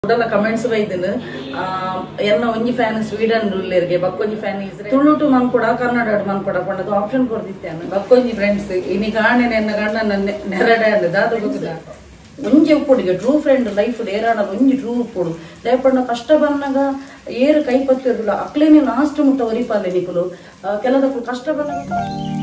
Kudla comments ಬೈದಿನ ಎನ್ನ ಒಂಜಿ ಫ್ಯಾನ್ ಸ್ವೀಡನ್ ರೂಲ್ಲೆರ್ಗೆ ಬಕ್ಕೊಂಜಿ ಫ್ಯಾನ್ ಇಸ್ರೇಲ್ ತುಳುಟು ಮನ್ಕೊಡ ಕನ್ನಡ ಮನ್ಕೊಡ ಪಂಡದು ಆಪ್ಷನ್ ಕೊಡ್ದಿತ್ತೇನು ಬಕ್ಕೊಂಜಿ ಫ್ರೆಂಡ್ಸ್ ಇನಿ ಕಾಣೆನೆ ಎನ್ನ ಗಂಡ ನೆರಡೆ ಅಂದ ದಾದ ಗೊತ್ತಿಲ್ಲ ಒಂಜಿ ಉಪ್ಪುಡಿಗೆ ಟ್ರೂ ಫ್ರೆಂಡ್ ಲೈಫ್ ಏರಾಡ ಒಂಜಿ ಟ್ರೂ ಉಪ್ಪುಡು ದಯಪಣ್ಣ ಕಷ್ಟ ಬಂದಾಗ ಏರು ಕೈ ಪತ್ತಿರಲಿಲ್ಲ ಅಕ್ಲೇನೆ ಲಾಸ್ಟ್ ಮುಟ್ಟ ಒರಿಪಾಲೆ ನಿಕುಲು ಕೆಲದಕ್ಕೂ ಕಷ್ಟ ಬಂದಾಗ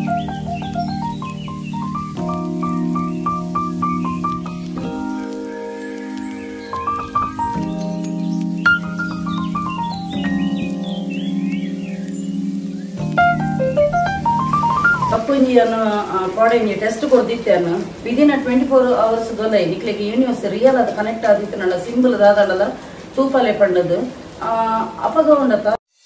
ಟೆಸ್ಟ್ ಕೊಡ್ದಿತ್ತೇನು ವಿದಿನ್ 24 hours ನಿಕ್ಲಿಕ್ಕೆ ಯೂನಿವರ್ಸ್ ರಿಯಲ್ ಅದು ಕನೆಕ್ಟ್ ಆದಿತ್ತು ನನ್ನ ಸಿಂಬಲ್ ದಾದಲ್ಲ ತೂಪಾಲೆ ಪಂಡದು ಅಪಗ ಉಂಡತ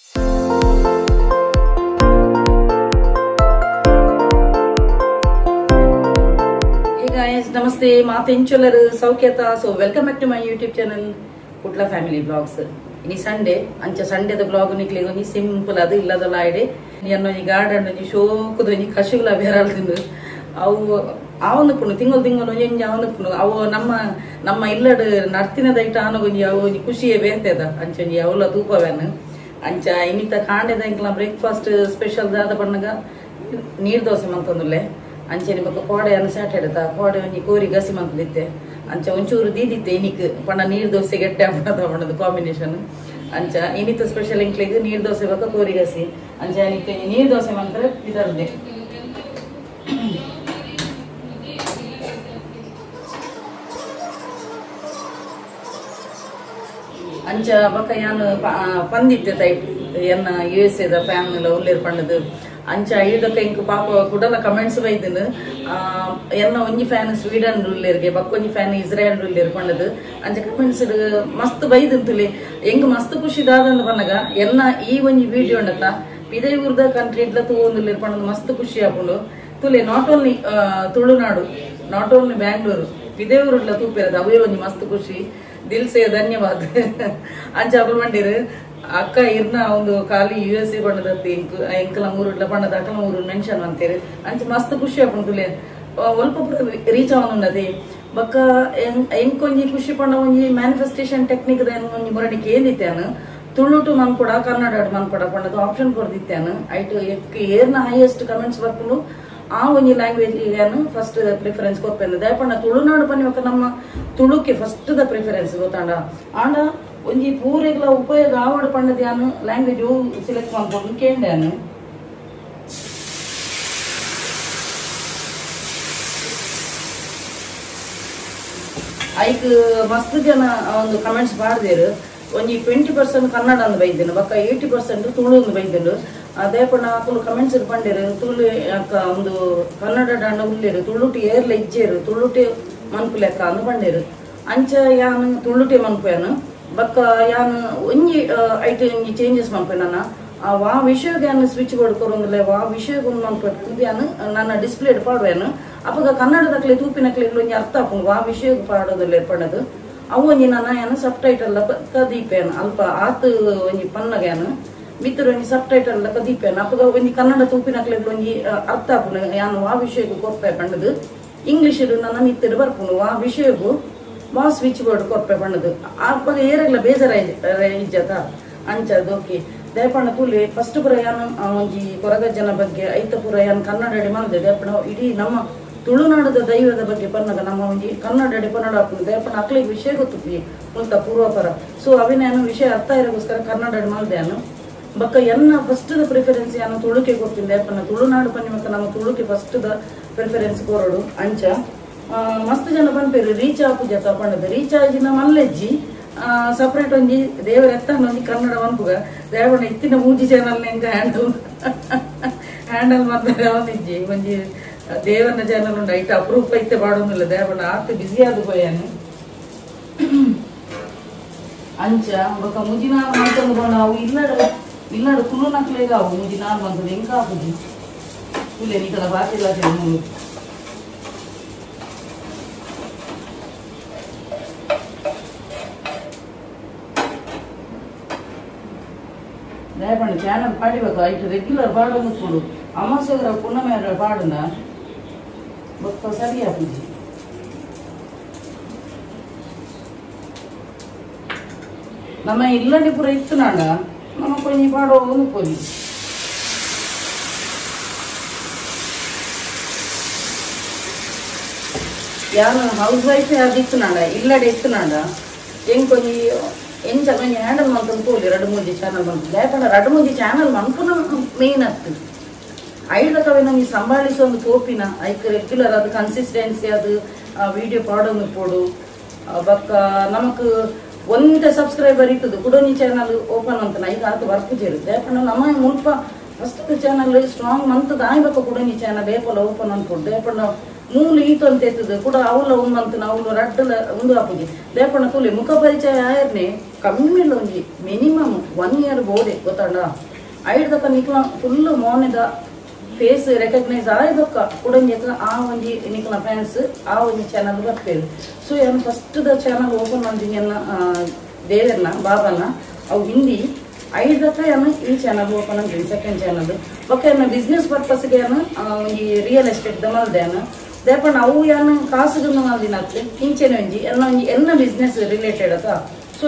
ಈಗ ನಮಸ್ತೆ ಮಾತೆಂಚೊಲರು ಸೌಖ್ಯತ so welcome back to my YouTube channel Kudla family vlogs ಇನಿ ಸಂಡೇ ಅಂಚ ಸಂಡೇದ ಬ್ಲಾಗ್ ನಿಕ್ಲಿಗೆ ಒಂಜಿ ಸಿಂಪಲ್ ಅದು ಇಲ್ಲದಲ್ಲ ಐಡೆ ಎನ್ನೋ ಈ ಗಾರ್ಡನ್ ಶೋಕದ ಕಶುಗಳ ಬೇರಾಳ್ತಿಂದು ಅವು ಅವನು ಪುಣು ತಿಂಗಳು ಒಂಜಿ ಅವನು ಪುಣು ಅವು ನಮ್ಮ ಇಲ್ಲಡ್ ನರ್ತಿನದ ಐಟ ಆನಗೊಂಜಿ ಅವು ಖುಷಿಯೇ ಬೇರ್ತದ ಅಂಚೊಂಜಿ ಅವಲ ತೂಪವೇನು ಅಂಚ ಇನ್ನಿತ ಕಾಂಡೆದ ಇಂಕ್ಲ ಬ್ರೇಕ್ಫಾಸ್ಟ್ ಸ್ಪೆಷಲ್ ದಾದ ಬಣ್ಣಗ ನೀರ್ದೋಸೆ ಮಂತಂದುಲ್ಲೆ ಅಂಚೆ ನಿಮಗೆ ಕೋಡೆ ಅನ್ನು ಸ್ಯಾಟರ್ಡ ಕೋಡೆ ಒಂಜಿ ಕೋರಿ ಗಸಿ ಮಂತದಿತ್ತೆ ಅಂಚ ಒಂಚೂರು ದೀದಿತ್ತೆ ಇನಿಕ್ ಪಂಡ ನೀರ್ ದೋಸೆ ಗೆಡ್ಡೆ ಬಣ್ಣದ ಕಾಂಬಿನೇಷನ್ ಅಂಚ ಇನಿತ ಸ್ಪೆಷಲ್ ಇಂಕ್ಲಿಗೆ ನೀರ್ ದೋಸೆ ಬಕ್ಕ ಕೋರಿ ಗಸಿ ಅಂಚ ಇನಿಕ್ಕೆ ನೀರ್ ದೋಸೆ ಮಂತ್ರ ಇದರದೆ ಅಂಚ ಬಕ್ಕ ಯಾನು ಪಂದಿತ್ತೆ ಟೈಪ್ ಎನ್ನ USA ದ ಫ್ಯಾನ್ ಎಲ್ಲ ಉಲ್ಲೇರ್ ಪಂಡದು ಅಂಚ ಐದಕ್ಕ ಇಂಕ್ ಪಾಪ ಕುಡಲ ಕಮೆಂಟ್ಸ್ ಬೈದಿನ ಎನ್ನ ಒಂಜಿ ಫ್ಯಾನ್ ಸ್ವೀಡನ್ ರೂಲ್ಲೆರ್ಗೆ ಬಕ್ಕೊಂಜಿ ಫ್ಯಾನ್ ಇಸ್ರೇಲ್ ರೂಲ್ಲೆರ್ ಪಂಡದು ಅಂಚ ಕಮೆಂಟ್ಸ್ ಮಸ್ತ್ ಬೈದಂತುಲಿ ಎಂಗ್ ಮಸ್ತ್ ಖುಷಿ ದಾದಂದು ಪನ್ನಗ ಎನ್ನ ಈ ಒಂಜಿ ವಿಡಿಯೋ ಉಂಡತ ಪಿದೈ ಊರ್ದ ಕಂಟ್ರಿ ಇಡ್ಲ ತೂಂದುಲ್ಲೇರ್ ಪಂಡದು ಮಸ್ತ್ ಖುಷಿ ಆಪುಂಡು ತುಲೆ not only Tulunadu not only Bangalore ಪಿದೈ ಊರ್ಲ ತೂಪೇರದ ಅವೇ ಒಂಜಿ ಮಸ್ತ್ ಖುಷಿ ದಿಲ್ಸೆ ಧನ್ಯವಾದ ಅಂಚ ಅಪಲ್ ಮಂಡಿರು ಅಕ್ಕ ಇರ್ನ ಒಂದು ಖಾಲಿ USA ಬಣ್ಣದತ್ತಿ ಎಂಕಲ ಮೂರುಡ್ಲ ಬಣ್ಣದ ಅಕಲ ಮೂರು ಮೆನ್ಷನ್ ಅಂತೀರಿ ಅಂಚ ಮಸ್ತ್ ಖುಷಿ ಆಪುಂಡುಲೆ ಒಲ್ಪ ರೀಚ್ ಅವನುನ್ನದಿ ಬಕ್ಕ ಎಂಕೊಂಜಿ ಖುಷಿ ಪಂಡ ಒಂಜಿ ಮ್ಯಾನಿಫೆಸ್ಟೇಷನ್ ಟೆಕ್ನಿಕ್ ಒಂಜಿ ಮುರಣಿಕೆ ಏನಿತ್ತೇನು ತುಳುಟು ಮನ್ಕೊಡ ಕನ್ನಡ ಮನ್ಕೊಡ ಪಂಡದು ಆಪ್ಷನ್ ಕೊಡ್ದಿತ್ತೇನು ಐಟು ಏರ್ನ ಹೈಯೆಸ್ಟ್ ಕಮೆಂಟ್ಸ್ ಬರ್ಕೊಂಡು ಆ ಒಂಜಿ ಲ್ಯಾಂಗ್ವೇಜ್ ಫಸ್ಟ್ ಪ್ರಿಫರೆನ್ಸ್ ಕೊಪ್ಪೇನು ದಯಪಂಡ ತುಳುನಾಡು ಪನ್ನಿವಕ್ಕ ನಮ್ಮ ತುಳುಕ್ಕೆ ಫಸ್ಟ್ ದ ಪ್ರಿಫರೆನ್ಸ್ ಗೊತ್ತಾಂಡ ಆಂಡ ಒಂಜಿ ಪೂರೆಗ್ಲ ಉಪಯೋಗ ಆವಡ್ ಪಂಡದ ಯಾನು ಲ್ಯಾಂಗ್ವೇಜ್ ಸಿಲೆಕ್ಟ್ ಮಾಡ್ಕೊಂಡು ಕೇಂದ್ಯಾನು ಐಕ್ ಮಸ್ತ್ ಜನ ಒಂದು ಕಮೆಂಟ್ಸ್ ಬಾರ್ದೇರು ಒಂಜಿ 20% ಕನ್ನಡ ಅಂದ್ ಬೈದೇನು ಬಕ್ಕ 80% ತುಳು ಅಂದ್ ಬೈದೇನು ಅದೇ ಪಣ್ಣ ತುಳು ಕಮೆಂಟ್ಸ್ ಪಂಡೇರು ತುಳು ಒಂದು ಕನ್ನಡ ದಾಂಡ ಉಳ್ಳೇರು ತುಳುಟಿ ಏರ್ಲ ಇಜ್ಜೇರು ತುಳುಟಿ ಮನ್ಪು ಲೆಕ್ಕ ಅಂದ್ ಪಂಡೇರು ಅಂಚ ಯಾನು ತುಳುಟಿ ಮನ್ಪೇನು ಬಕ್ಕ ಯಾನು ಒಂಜಿ ಐಟ್ ಒಂಜಿ ಚೇಂಜಸ್ ಮನ್ಪೇನ ವಾ ವಿಷಯಕ್ಕೆ ಯಾನು ಸ್ವಿಚ್ ಬೋರ್ಡ್ ಕೊರೊಂದಿಲ್ಲ ವಾ ವಿಷಯಕ್ಕೆ ಒಂದು ಮನ್ಪೇನು ಯಾನು ನನ್ನ ಡಿಸ್ಪ್ಲೇಡ್ ಪಾಡುವೇನು ಅವಾಗ ಕನ್ನಡದಕ್ಲೆ ತೂಪಿನಕ್ಲೆ ಒಂಜಿ ಅರ್ಥ ಆಪುಂಡು ವಾ ವಿಷಯಕ್ಕೆ ಪಾಡೋದಿಲ್ಲ ಏರ್ಪಣ್ಣದು ಅವು ಒಂಜಿ ನನ್ನ ಏನು ಸಬ್ ಟೈಟಲ್ ಕದೀಪೇನು ಅಲ್ಪ ಆತು ಒಂಜಿ ಪನ್ನಗ್ಯಾನು ಮಿತ್ರ ಒಂಜಿ ಸಬ್ ಟೈಟಲ್ ಕದೀಪೇನು ಅಪ್ಪಗ ಒಂಜಿ ಕನ್ನಡ ತೂಪಿನಕ್ಲೆ ಒಂಜಿ ಅರ್ಥ ಆಪುನು ಯಾನು ವಾ ವಿಷಯಕ್ಕೂ ಕೊರ್ಪೆ ಪಂಡದು ಇಂಗ್ಲಿಷ್ ನನ್ನ ಮಿತ್ರ ಬರ್ಪುನು ವಾ ವಿಷಯಕ್ಕೂ ವಾ ಸ್ವಿಚ್ ಬೋರ್ಡ್ ಕೊರ್ಪೆ ಪಂಡದು ಅಪ್ಪಗ ಏರಗ್ಲ ಬೇಜಾರ ಇಜ್ಜತ ಅಂಚದು ಓಕೆ ದಯಪಣ್ಣ ತುಲಿ ಫಸ್ಟ್ ಪುರ ಯಾನು ಒಂಜಿ ಕೊರಗಜ್ಜನ ಬಗ್ಗೆ ಐತ ಪುರ ಯಾನು ಕನ್ನಡ ಮಾಡಿದೆ ದಯಪಣ್ಣ ಇಡೀ ನಮ್ಮ ತುಳುನಾಡದ ದೈವದ ಬಗ್ಗೆ ಪನ್ನಗ ನಮ್ಮ ಒಂಜಿ ಕನ್ನಡ ಪನ್ನಡ ಹಾಕೊಂಡು ದಯಪಣ್ಣ ಅಕ್ಲಿಗೆ ವಿಷಯ ಗೊತ್ತುಪ್ಪಿ ಮುಲ್ತ ಪೂರ್ವಪರ ಸೊ ಅವಿನೇನು ವಿಷಯ ಅರ್ಥ ಇರೋಗೋಸ್ಕರ ಕನ್ನಡ ಮಾಡ್ದೇನು ಬಕ್ಕ ಎನ್ನ ಫಸ್ಟ್ ದ ಪ್ರಿಫರೆನ್ಸ್ ಯಾನು ತುಳುಕೆ ಕೊಡ್ತೀನಿ ದಯಪಣ್ಣ ತುಳುನಾಡು ಪನ್ನಿಮಕ್ಕ ನಮ್ಮ ತುಳುಕೆ ಫಸ್ಟ್ ದ ಪ್ರಿಫರೆನ್ಸ್ ಕೊರೋಡು ಅಂಚ ಮಸ್ತ್ ಜನ ಪನ್ಪೇರು ರೀಚ್ ಆಪುಜ ತಗೊಂಡದು ರೀಚ್ ಆಜಿನ ಮಲ್ಲೆಜ್ಜಿ ಸಪ್ರೇಟ್ ಒಂಜಿ ದೇವರ ಎತ್ತಂಡ ಒಂಜಿ ಕನ್ನಡ ಮನ್ಪುಗ ದೇವಣ್ಣ ಇತ್ತಿನ ಮೂಜಿ ಚಾನಲ್ ನಿಂದ ಹ್ಯಾಂಡಲ್ ಮಾಡ್ತಾರೆ ಅವನಿಜ್ಜಿ ಒಂಜಿ ದೇವನ ಚಾನಲ್ ಉಂಡು ಐಟ ಅಪ್ರೂಫ್ ಐತೆ ಬಾಡೋದಿಲ್ಲ ದೇವಣ್ಣ ಆತ ಬಿಸಿ ಆದ ಹೋಯನು ಅಂಚ ಬೊಕ ಮುಜಿನಾರ್ ಮಂತಂದು ಬಂಡ ಅವು ಇಲ್ಲಡು ತುಳುನಕ್ಲೆಗ ಅವು ಮುಜಿನಾರ್ ಮಂತದ ಎಂಕ ಆಪುಜಿ ತುಲೆ ನಿಕಲ ಬಾತಿಲ್ಲ ದಯಪಂಡ ಚಾನಲ್ ಪಾಡಿಬೇಕು ಐಟು ರೆಗ್ಯುಲರ್ ಪಾಡೋದು ಕೊಡು ಅಮಾಸೆಗರ ಪುಣ್ಣಮೆ ಪಾಡನ ಗೊತ್ತ ಸರಿ ಆಪುಜಿ ನಮ್ಮ ಇಲ್ಲಡಿ ಪೂರ ಇತ್ತು ನಾಡ ನಮ್ಮ ಕೊಂಚ ಪಾಡೋ ಮುಕ್ಕೋಲಿ ಯಾರು ಹೌಸ್ ವೈಫ್ ಅದಿತ್ತು ನಾಡ ಇಲ್ಲಡೆ ಇತ್ತು ನಾಡ ಹೆಂಗ್ ಕೊಂಚ ಎಂಚ ಕೊಂಚ ಹ್ಯಾಂಡಲ್ ಮಾಡ್ಕೊಂಡು ಕೋಲಿ 2-3 ಚಾನಲ್ ಬಂತು ಲೇಪಂಡ 2-3 ಚಾನಲ್ ಮಂಕುನ ಮೇನ್ ಆಗ್ತದೆ ಐದಕವೇ ನಮಗೆ ಸಂಭಾಳಿಸೋ ಒಂದು ಕೋಪಿನ ಐಕ್ ರೆಗ್ಯುಲರ್ ಅದು ಕನ್ಸಿಸ್ಟೆನ್ಸಿ ಅದು ವಿಡಿಯೋ ಪಾಡೋನು ಪೋಡು ಬಕ್ಕ ನಮಕ್ ಒಂದೇ ಸಬ್ಸ್ಕ್ರೈಬರ್ ಇತ್ತದು ಕುಡೋನಿ ಚಾನಲ್ ಓಪನ್ ಅಂತ ಈಗ ಅದು ವರ್ಕ್ ಇರುತ್ತೆ ನಮ್ಮ ಮುಲ್ಪ ಫಸ್ಟ್ ಚಾನಲ್ ಸ್ಟ್ರಾಂಗ್ ಮಂತದ ಆಯ್ಬಕ್ಕ ಕುಡೋನಿ ಚಾನಲ್ ಏಪಲ ಓಪನ್ ಅನ್ಕೊಡು ದೇಪಣ್ಣ ಮೂಲು ಈತು ಅಂತ ಎತ್ತದು ಕೂಡ ಅವಳ ಉಮ್ಮಂತನ ಅವಳು ರಡ್ಡಲ ಒಂದು ಹಾಪುಜಿ ದೇಪಣ್ಣ ತುಲಿ ಮುಖ ಪರಿಚಯ ಆಯರ್ನೆ ಕಮ್ಮಿ ಒಂಜಿ ಮಿನಿಮಮ್ 1 year ಬೋಡೆ ಗೊತ್ತಾಂಡ ಐಡ್ದಕ್ಕ ನಿಕ್ಲ ಫುಲ್ ಮೋನೆದ ಫೇಸ್ ರೆಕಗ್ನೈಸ್ ಆಯ್ದಕ್ಕ ಕುಡಂಜಕ ಆ ಒಂಜಿ ನಿಕ್ಲ ಫ್ಯಾನ್ಸ್ ಆ ಒಂಜಿ ಚಾನಲ್ ಬರ್ತೇವೆ ಸೊ ಏನು ಫಸ್ಟ್ ದ ಚಾನಲ್ ಓಪನ್ ಮಾಡ್ತೀನಿ ದೇವರ್ನ ಬಾಬನ ಅವು ಹಿಂದಿ ಐದಕ್ಕ ಏನು ಈ ಚಾನಲ್ ಓಪನ್ ಅಂತೀನಿ ಸೆಕೆಂಡ್ ಚಾನಲ್ ಓಕೆ ಏನು ಬಿಸ್ನೆಸ್ ಪರ್ಪಸ್ಗೆ ಏನು ಈ ರಿಯಲ್ ಎಸ್ಟೇಟ್ ದಮಲ್ದೇನು ದೇಪಣ್ಣ ಅವು ಏನು ಕಾಸುಗನ್ನು ಮಲ್ದಿನ ಇಂಚೆನ ಒಂಜಿ ಎನ್ನ ಬಿಸ್ನೆಸ್ ರಿಲೇಟೆಡ್ ಅದ ಸೊ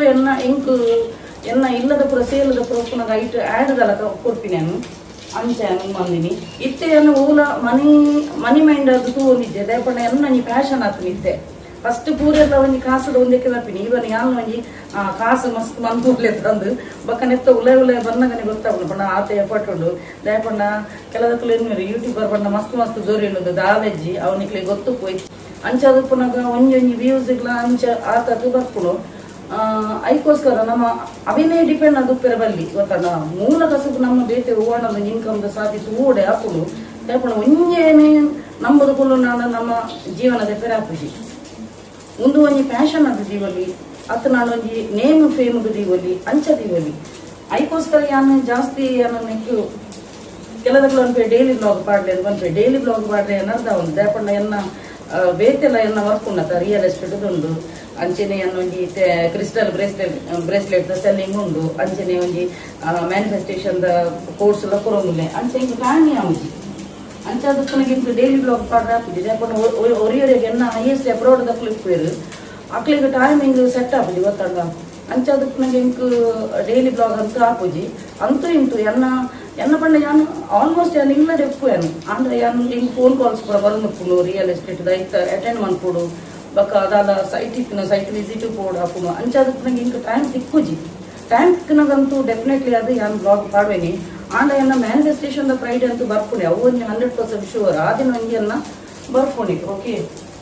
ಎನ್ನ ಇಲ್ಲದ ಪುರ ಸೇಲದ ಪುರ ಪುನಃ ಐಟ್ ಆ್ಯಡ್ದಲ್ಲ ಕೊಡ್ತೀನಿ ಅಂಚೆನು ಮಂದಿನಿ ಇತ್ತೆಯನ್ನು ಊಲ ಮನಿ ಮೈಂಡ್ ಅದು ತೂಂದಿದ್ದೆ ದೇಪಣ್ಣ ಎನ್ನ ಪ್ಯಾಷನ್ ಆತು ನಿದ್ದೆ ಫಸ್ಟ್ ಪೂರೆಲ್ಲ ಒಂಜಿ ಕಾಸದ ಒಂದಕ್ಕೆ ಬರ್ತೀನಿ ಇವನ್ ಯಾನು ಒಂಜಿ ಕಾಸು ಮಸ್ತ್ ಮಂದೂರ್ಲೆ ತಂದು ಬಕ್ಕನೆತ್ತ ಉಲೆ ಬನ್ನಗನೆ ಗೊತ್ತಾಗ್ಲು ಪಂಡ ಆತ ಎಫರ್ಟ್ ಉಂಡು ದೇಪಣ್ಣ ಕೆಲದಕ್ಕೂ ಯೂಟ್ಯೂಬರ್ ಪಂಡ ಮಸ್ತ್ ಜೋರಿ ಉಂಡು ದಾವೆಜ್ಜಿ ಅವನಿಗೆ ಗೊತ್ತು ಪೋಯ್ ಅಂಚದು ಪುನಗ ಒಂಜಿ ವ್ಯೂಸ್ಗಳ ಅಂಚ ಆತದು ಬರ್ಪುಡು ಅದಕ್ಕೋಸ್ಕರ ನಮ್ಮ ಅಭಿನಯ ಡಿಪೆಂಡ್ ಅದು ಬಲ್ಲಿ ಗೊತ್ತಣ್ಣ ಮೂಲ ಕಸಬು ನಮ್ಮ ಬೇತೆ ಹೂವಣ್ಣದ ಇನ್ಕಮ್ದ ಸಾಧಿಸಿ ಹೂಡೆ ಹಾಕುದು ದೇಪಣ್ಣ ಒಂಜೇನೆ ನಂಬದು ಕುಲ್ಲು ನಾನು ನಮ್ಮ ಜೀವನದ ಪೆರಾಪುಜಿ ಒಂದು ಒಂಜಿ ಪ್ಯಾಷನ್ ಅದು ದೀವಲಿ ಅತ್ ನಾನು ಒಂಜಿ ನೇಮ್ ಫೇಮ್ದು ದೀವಲಿ ಅಂಚ ದೀವಲಿ ಅದಕ್ಕೋಸ್ಕರ ಯಾನು ಜಾಸ್ತಿ ನೆಕ್ಕು ಕೆಲದಕ್ಕೂ ಅನ್ಪೆ ಡೈಲಿ ಬ್ಲಾಗ್ ಪಾಡ್ಲೆ ಅಂತ ಅನ್ಪೆ ಡೈಲಿ ಬ್ಲಾಗ್ ಪಾಡ್ಲೆ ಅನ್ನರ್ದ ಒಂದು ದೇಪಣ್ಣ ಎನ್ನ ಬೇತೆಲ್ಲ ಎನ್ನ ವರ್ಕ್ ಉನ್ನತ ರಿಯಲ್ ಎಸ್ಟೇಟ್ ಉಂಡು ಅಂಚನೆ ಒಂಜಿ ಕ್ರಿಸ್ಟಲ್ ಬ್ರೇಸ್ಲೆಟ್ ಸೆಲ್ಲಿಂಗ್ ಉಂಡು ಅಂಚನೆ ಒಂಜಿ ಮ್ಯಾನಿಫೆಸ್ಟೇಷನ್ ಕೋರ್ಸ್ ಎಲ್ಲ ಕೊರೋಂಗುಲೆ ಅಂಚೆ ಇಂಕ ಕಾಣಿ ಆವುಜಿ ಅಂಚೆ ಅದಕ್ಕೆ ನನಗೆ ಡೈಲಿ ಬ್ಲಾಗ್ ಪಾಡ್ರೆ ಹಾಕುದು ದೇಪಣ್ಣ ಒರಿಯರಿಗೆ ಎನ್ನ ಹೈಯೆಸ್ಟ್ ಅಬ್ರಾಡ್ ದಕ್ಲು ಇಪ್ಪೇರು ಅಕ್ಲಿಗೆ ಟೈಮಿಂಗ್ ಸೆಟ್ ಆಪುಜಿ ಗೊತ್ತಲ್ಲ ಅಂಚೆ ಅದಕ್ಕೆ ನನಗೆ ಇಂಕ್ ಡೈಲಿ ಬ್ಲಾಗ್ ಅಂತ ಹಾಕುಜಿ ಅಂತೂ ಇಂತು ಎನ್ನ ಪಂಡ ಯಾನು ಆಲ್ಮೋಸ್ಟ್ ಯಾನು ಇಲ್ಲ ಡೆಪ್ಪು ಏನು ಅಂದ್ರೆ ಯಾನು ಹಿಂಗೆ ಫೋನ್ ಕಾಲ್ಸ್ ಕೂಡ ಬರೋದು ರಿಯಲ್ ಎಸ್ಟೇಟ್ ಐತ ಅಟೆಂಡ್ ಮಾಡ್ಕೊಡು ಬಕ್ಕ ಅದಾದ ಸೈಟ್ ವಿಸಿಟ್ ಪೋಡು ಹಾಕೋಣ ಅಂಚೆ ಅದಕ್ಕೆ ನಂಗೆ ಇಂಕ ಟೈಮ್ ಸಿಕ್ಕುಜಿ ಟೈಮ್ ಸಿಕ್ಕನಾಗಂತೂ ಡೆಫಿನೆಟ್ಲಿ ಅದು ಯಾನು ಬ್ಲಾಗ್ ಪಾಡ್ವೇನಿ ಆಂಡ ಎನ್ನ ಮ್ಯಾನಿಫೆಸ್ಟೇಷನ್ ಫ್ರೈಡೆ ಅಂತೂ ಬರ್ಪುಣಿ ಅವು ಒಂದು 100% ಶೂರ್ ಆ ದಿನ ಹಂಗೆ ಎನ್ನ ಬರ್ಪುಣಿ ಓಕೆ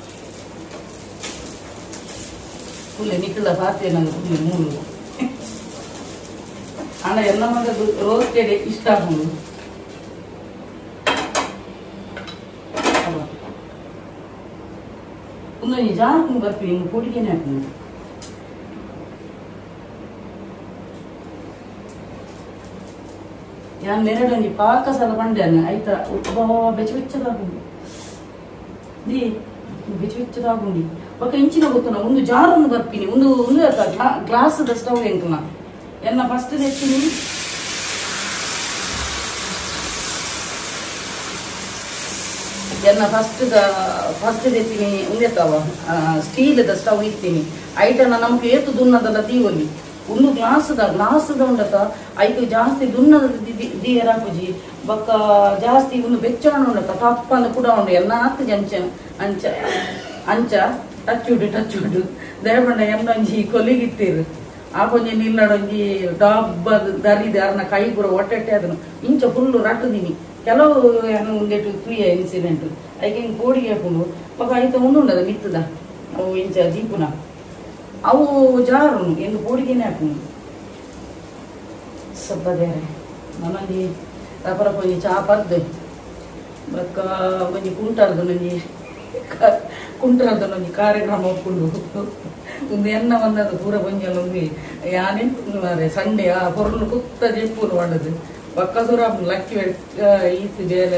ಫುಲ್ ನಿಖಿಲ ಪಾತೆ ನಂಗೆ ಫುಲ್ ಮೂರು ಆಂಡ ಎಲ್ಲ ಮಗ ರೋಸ್ಟೆಡ್ ಇಷ್ಟ ಆಗೋದು ಒಂದು ಜಾರ್ಕೊಂಡು ಬರ್ತೀನಿ ಪುಡಿಗೆನೆ ಹಾಕೊಂಡು ಯಾನ್ ನೆರಡೊಂಜಿ ಪಾಕ ಸಲ ಬಂಡೆ ಆಯ್ತಾ ಬೆಚ್ಚದಾಗುಂಡು ಬೆಚ್ಚದಾಗುಂಡಿ ಬೊಕ್ಕ ಇಂಚಿನ ಗೊತ್ತುನ ಒಂದು ಜಾರನ್ನು ಬರ್ತೀನಿ ಒಂದು ಗ್ಲಾಸ್ದ ಸ್ಟವ್ ಎಂಕುನ ಎನ್ನ ಫಸ್ಟ್ ತೆತ್ತೀನಿ ಎನ್ನ ಫಸ್ಟ್ ತೆತ್ತೀನಿ ಉಂದೆತ್ತವ ಸ್ಟೀಲ್ದ ಸ್ಟವ್ ಇತ್ತೀನಿ ಐಟನ್ನ ನಮ್ಗೆ ಏತು ದುನ್ನದಲ್ಲ ದೀವಲಿ ಒಂದು ಗ್ಲಾಸ್ದ ಉಂಡತ ಐದು ಜಾಸ್ತಿ ದುನ್ನದ ದೀಯರಾಪುಜಿ ಬೊಕ್ಕ ಜಾಸ್ತಿ ಒಂದು ಬೆಚ್ಚಣ ಉಂಡತ ತಪ್ಪಂದು ಕೂಡ ಉಂಡು ಎಲ್ಲ ಹಾಕ್ತದೆ ಅಂಚ ಟಚ್ ದೇವಣ್ಣ ಎಂಬಂಜಿ ಕೊಲಿಗಿತ್ತೀರು ಆ ಕೊಂಚ ನಿಲ್ಲಡೊಂಜಿ ಡಬ್ಬ ದರಿದೆ ಅರ್ನ ಕೈ ಪೂರ ಒಟ್ಟೆ ಅದನ್ನು ಇಂಚ ಫುಲ್ಲು ರಟ್ಟುದೀನಿ ಕೆಲವು ಏನು ಒಂದೇಟು ಕ್ರಿಯೆ ಇನ್ಸಿಡೆಂಟ್ ಐಕೆ ಹಿಂಗೆ ಕೋಡಿಗೆ ಹಾಕೊಂಡು ಪಕ್ಕ ಐತ ಮುಂದುಂಡದ ಮಿತ್ತದ ಅವು ಇಂಚ ದೀಪುನ ಅವು ಜಾರು ಎಂದು ಕೋಡಿಗೆನೆ ಹಾಕೊಂಡು ಸಬ್ಬದೇರೆ ನಮ್ಮಲ್ಲಿ ರಪರ ಕೊಂಚ ಚಾ ಪರ್ದು ಬಕ್ಕ ಒಂಜಿ ಕುಂಟರದೊಂದು ಕಾರ್ಯಕ್ರಮ ಒಪ್ಕೊಂಡು ಒಂದು ಎನ್ನ ಬಂದದ್ದು ಪೂರ ಬಂಜಲ್ ಒಂದು ಯಾನೆಂಟು ಮಾರೆ ಸಂಡೆ ಆ ಹೊರಲು ಕುತ್ತ ಜೆಪ್ಪುನು ಮಾಡದು ಪಕ್ಕ ದೂರ ಲಕ್ಕಿ ಈತು ಬೇಲೆ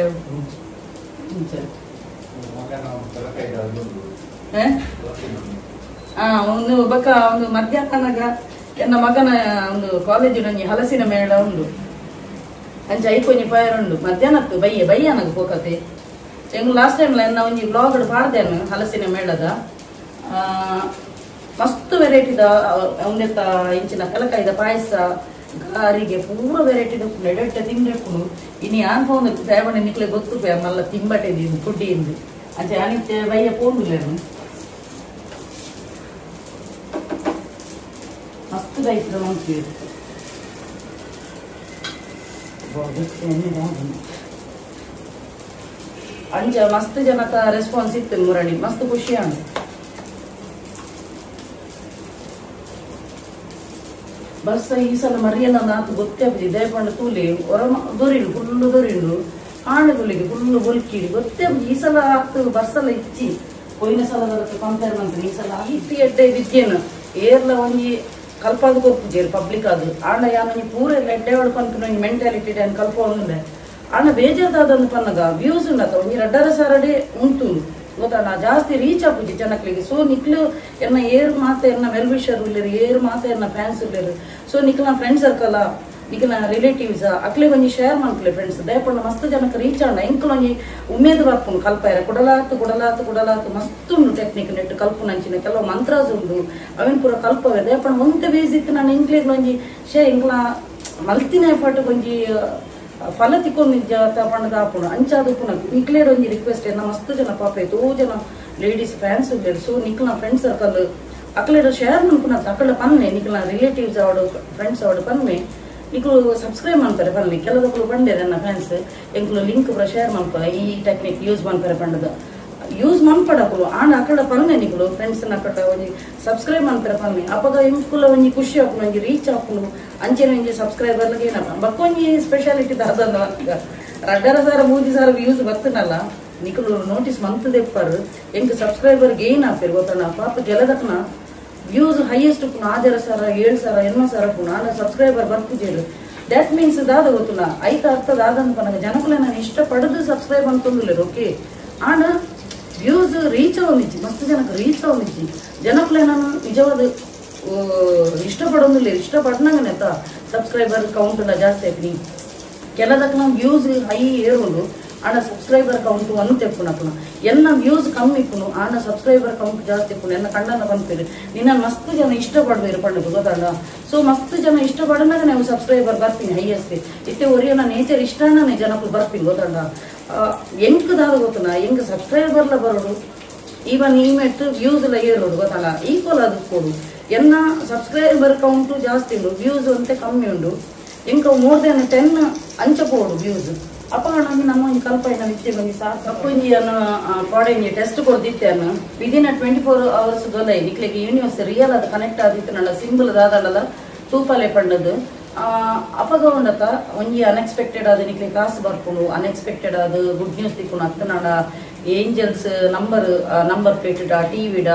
ಒಂದು ಬಕ್ಕ ಒಂದು ಮಧ್ಯಾಹ್ನಗ ಎನ್ನ ಮಗನ ಒಂದು ಕಾಲೇಜಿನ ಹಲಸಿನ ಮೇಳ ಉಂಡು ಅಂಚೆ ಐಕೊಂಜಿ ಫೈರ್ ಉಂಡು ಮಧ್ಯಾಹ್ನತ್ತು ಬಯ್ಯನಗ ಹೋಗತೆ ಹೆಂಗ್ ಲಾಸ್ಟ್ ಟೈಮ್ ಎನ್ನ ಒಂಜಿ ಬ್ಲಾಗ್ ಪಾಡ್ದೇನು ಹಲಸಿನ ಮೇಳದ ಮಸ್ತ್ ವೆರೈಟಿದ ಒಂದೆತ್ತ ಇಂಚಿನ ಕಲಕಾಯ್ದ ಪಾಯಸ ಗಾರಿಗೆ ಪೂರ ವೆರೈಟಿ ಎಡೆಟ್ಟ ತಿಂಡಿಪ್ಪು ಇನ್ನು ಯಾನ್ ಫೋನ್ ತೇವಣೆ ನಿಕ್ಲೆ ಗೊತ್ತು ಮಲ್ಲ ತಿಂಬಟೆ ಫುಡ್ಡಿಂದು ಅಂಚೆ ಅನಿತ್ಯ ಬಯ್ಯ ಪೋಂಡುಲ್ಲ ಮಸ್ತ್ ಬೈಸ್ದ ನೋಡ್ತೀವಿ ಅಂಚ ಮಸ್ತ್ ಜನಕ ರೆಸ್ಪಾನ್ಸ್ ಇತ್ತು ಮುರಳಿ ಮಸ್ತ್ ಖುಷಿ ಆಂಡ್ ಬರ್ಸ ಈ ಸಲ ಮರಿಯಲ್ಲ ನಾತು ಗೊತ್ತೇ ದಯಪಂಡ ತೂಲಿ ಹೊರ ದೊರಿಡು ಫುಲ್ಲು ದೊರಿಡು ಆಣೆ ತುಲಿಗೆ ಫುಲ್ಲು ಹೊಲ್ಕಿಡಿ ಗೊತ್ತೇ ಈ ಸಲ ಆಗ್ತದೆ ಬರ್ಸಲ್ಲ ಇಚ್ಚಿ ಕೊಯ್ನ ಸಲದ ಕಂಪೇರ್ ಮಾಡ್ತಾರೆ ಈ ಸಲ ಇತ್ತಿ ಎಡ್ಡೆ ವಿದ್ಯೆನು ಏರ್ಲ ಒಂಜಿ ಕಲ್ಪಾದ ಗೊತ್ತಿದ್ದೇರು ಪಬ್ಲಿಕ್ ಅದು ಆಂಡ ಯಾನಿ ಪೂರ ಎಡ್ಡೆ ಹೊಡ್ಕೊಂತ ಮೆಂಟಾಲಿಟಿ ಅನ್ ಕಲ್ಪ ಒಂದೇ ಆಂಡ ಬೇಜಾರ್ದಾದಂದು ಪನ್ನಗ ವ್ಯೂಸ್ ಉಂಡತ ಒಂಜಿ 2,500 ಉಂಟು ಗೊತ್ತಾಣ ಜಾಸ್ತಿ ರೀಚ್ ಆಗುದು ಜನಕ್ಲಿಗೆ ಸೊ ನಿಕ್ಲು ಎನ್ನ ಏರ್ ಮಾತೆ ಎನ್ನ ವೆಲ್ ವಿಷರ್ ಉಳ್ಳೇರು ಏರ್ ಮಾತೆ ಎನ್ನ ಫ್ಯಾನ್ಸ್ ಉಳ್ಳೇರು ಸೊ ನಿಕ್ಲ ಫ್ರೆಂಡ್ ಸರ್ಕಲ್ ನಿಕ್ಲ ರಿಲೇಟಿವ್ಸ್ ಅಕ್ಲೆ ಒಂಜಿ ಶೇರ್ ಮಾಡ್ಕಲೆ ಫ್ರೆಂಡ್ಸ್ ದಯಪಂಡ ಮಸ್ತ್ ಜನಕ್ಕೆ ರೀಚ್ ಆಂಡ ಎಂಕ್ಲ ಒಂಜಿ ಉಮೇದ್ ಬರ್ಪುಂಡು ಕಲ್ಪಾಯರ ಕುಡಲಾತು ಮಸ್ತ್ ಉಂಡು ಟೆಕ್ನಿಕ್ ನೆಟ್ ಕಲ್ಪು ನಂಚಿನ ಕೆಲವು ಮಂತ್ರಾಸ್ ಉಂಡು ಅವೇನ್ ಪೂರ ಕಲ್ಪವೆ ದಯಪಂಡ ಒಂದೇ ಬೇಸ್ ಇತ್ತು ನಾನು ಎಂಕ್ಲಿಗೆ ಒಂಜಿ ಎಂಕ್ಲ ಮಲ್ತಿನ ಎಫರ್ಟ್ ಒಂಜಿ ಫಲ ತಿಕ್ಕೊಂದಿದ್ದ ತಗೊಂಡು ಹಾಕೋಣ ಅಂಚಾದ ಪುನಃ ನಿಕ್ಲೇಡ್ ಒಂಜಿ ರಿಕ್ವೆಸ್ಟ್ ಏನ ಮಸ್ತ್ ಜನ ಪಾಪ ತೋ ಜನ ಲೇಡೀಸ್ ಫ್ಯಾನ್ಸ್ ಉಳ್ಳೇರು ಸೊ ನಿಕ್ಲ ಫ್ರೆಂಡ್ ಸರ್ಕಲ್ ಅಕ್ಲೇಡ ಶೇರ್ ಮಾಡ್ಪುನ ಅಕ್ಕಳ ಪನ್ನೆ ನಿಕ್ಲ ರಿಲೇಟಿವ್ಸ್ ಅವಡು ಫ್ರೆಂಡ್ಸ್ ಅವಡು ಪನ್ನೆ ನಿಕ್ಲು ಸಬ್ಸ್ಕ್ರೈಬ್ ಮಾಡ್ತಾರೆ ಪನ್ನೆ ಕೆಲವಕ್ಕಳು ಬಂಡೆ ನನ್ನ ಫ್ಯಾನ್ಸ್ ಎಂಕ್ಲು ಲಿಂಕ್ ಪೂರ ಶೇರ್ ಮಾಡ್ಪ ಈ ಟೆಕ್ನಿಕ್ ಯೂಸ್ ಮಾಡ್ತಾರೆ ಪಂಡದ ಯೂಸ್ ಮಾಡ್ಪಡಕ್ಕಳು ಆಂಡ ಅಕ್ಕಡ ಪನ್ನೆ ನಿಕ್ಲು ಫ್ರೆಂಡ್ಸ್ ಅಕ್ಕಡ ಒಂಜಿ ಸಬ್ಸ್ಕ್ರೈಬ್ ಮಾಡ್ತಾರೆ ಪನ್ನೆ ಅಪಗ ಇಂಕುಲ ಒಂಜಿ ಖುಷಿ ಆಪುನು ಒಂಜಿ ರೀಚ್ ಆಪುನು ಅಂಚೆನ ಒಂಜಿ ಸಬ್ಸ್ಕ್ರೈಬರ್ಗೆ ಏನಪ್ಪ ಬಕ್ಕೊಂಜಿ ಸ್ಪೆಷಾಲಿಟಿ ದಾದಲ್ಲ ಈಗ 2,000 3,000 ವ್ಯೂಸ್ ಬರ್ತನಲ್ಲ ನಿಕ್ಲು ನೋಟಿಸ್ ಮಂತ್ ದೆಪ್ಪರು ಎಂಕ್ ಸಬ್ಸ್ಕ್ರೈಬರ್ ಗೇನ್ ಆಪೇರು ಗೊತ್ತಣ್ಣ ಪಾಪ ಗೆಲದಕ್ನ ವ್ಯೂಸ್ ಹೈಯೆಸ್ಟ್ ಪುನ 6,000 7,000 8,000 ಪುನ ಆಂಡ ಸಬ್ಸ್ಕ್ರೈಬರ್ ಬರ್ತಿದ್ದೇರು ದ್ಯಾಟ್ ಮೀನ್ಸ್ ದಾದ ಗೊತ್ತುನ ಐತ ಅರ್ಥದ ಆದಂತ ಪನಗ ಜನಕುಲೆ ನಾನು ಇಷ್ಟಪಡದು ಸಬ್ಸ್ಕ್ರೈಬ್ ಅಂತಂದಿಲ್ಲ ಓಕೆ ಆಂಡ ವ್ಯೂಸ್ ರೀಚ್ ಆಗೋದಿಚ್ಚಿ ಮಸ್ತ್ ಜನಕ್ಕೆ ರೀಚ್ ಆಗೋದಿಚ್ಚಿ ಜನಕುಲೆ ನಾನು ನಿಜವಾದ ಇಷ್ಟಪಡೋದಿಲ್ಲ ಇಷ್ಟಪಡ್ನಂಗನೆ ಸಬ್ಸ್ಕ್ರೈಬರ್ ಕೌಂಟ್ ಜಾಸ್ತಿ ಆಯ್ತು ಕೆಲದಕ್ಕೆ ನಾವು ವ್ಯೂಸ್ ಹೈ ಏರೋದು ಆಡ ಸಬ್ಸ್ಕ್ರೈಬರ್ ಕೌಂಟ್ ಅನ್ನು ತೆಪ್ಪುನಪ್ಪನ ಎನ್ನ ವ್ಯೂಸ್ ಕಮ್ಮಿ ಇಪ್ಪುನು ಆಡ ಸಬ್ಸ್ಕ್ರೈಬರ್ ಕೌಂಟ್ ಜಾಸ್ತಿ ಇಪ್ಪುನು ಎನ್ನ ಕಣ್ಣನ್ನ ಬಂದ್ತೀರಿ ನಿನ್ನ ಮಸ್ತ್ ಜನ ಇಷ್ಟಪಡ್ಬೇರು ಪಂಡದು ಗೊತ್ತಾಗ ಸೊ ಮಸ್ತ್ ಜನ ಇಷ್ಟಪಡನಾಗ ನಾವು ಸಬ್ಸ್ಕ್ರೈಬರ್ ಬರ್ತೀನಿ ಹೈಯೆಸ್ಟ್ ಇತ್ತೆ ಒರಿಯನ ನೇಚರ್ ಇಷ್ಟನೇ ಜನಕ್ಕೂ ಬರ್ತೀನಿ ಗೊತ್ತಾಗ ಎಂಕದಾದ ಗೊತ್ತನ ಎಂಕ ಸಬ್ಸ್ಕ್ರೈಬರ್ಲ ಬರೋದು ಈವನ್ ಇಮೆಟ್ ವ್ಯೂಸ್ ಎಲ್ಲ ಏರೋದು ಗೊತ್ತಲ್ಲ ಈಕ್ವಲ್ ಅದು ಕೊಡು ಎನ್ನ ಸಬ್ಸ್ಕ್ರೈಬರ್ ಕೌಂಟ್ ಜಾಸ್ತಿ ಉಂಟು ವ್ಯೂಸ್ ಅಂತೆ ಕಮ್ಮಿ ಉಂಟು ಎಂಕ ಮೋರ್ ದೆನ್ 10 ಅಂಚ ಕೊಡು ವ್ಯೂಸ್ ಅಪ್ಪ ನಮಗೆ ನಮ್ಮ ಒಂದು ಕಲ್ಪನೆ ವಿದ್ಯೆ ಬಂದು ಸಾಕು ಪಾಡೆಂಜಿ ಟೆಸ್ಟ್ ಕೊಡ್ದಿತ್ತೇನು ವಿದಿನ್ 24 hours ಗೊಲೈ ನಿಕ್ಲಿಗೆ ಯೂನಿವರ್ಸ್ ರಿಯಲ್ ಅದು ಕನೆಕ್ಟ್ ಆದಿತ್ತು ನನ್ನ ಸಿಂಬಲ್ ದಾದಲ್ಲ ತೂಪಾಲೆ ಪಂಡದು ಅಪಗ ಉಂಡತ ಒಂಜಿ ಅನ್ಎಕ್ಸ್ಪೆಕ್ಟೆಡ್ ಆದ ನಿಕ್ಲಿ ಕಾಸು ಬರ್ಕೊಂಡು ಅನ್ಎಕ್ಸ್ಪೆಕ್ಟೆಡ್ ಆದ ಗುಡ್ ನ್ಯೂಸ್ ತಿಕ್ಕೊಂಡು ಅತ್ತ ನಾಡ ಏಂಜಲ್ಸ್ ನಂಬರ್ ಪ್ಲೇಟ್ ಟಿವಿಡ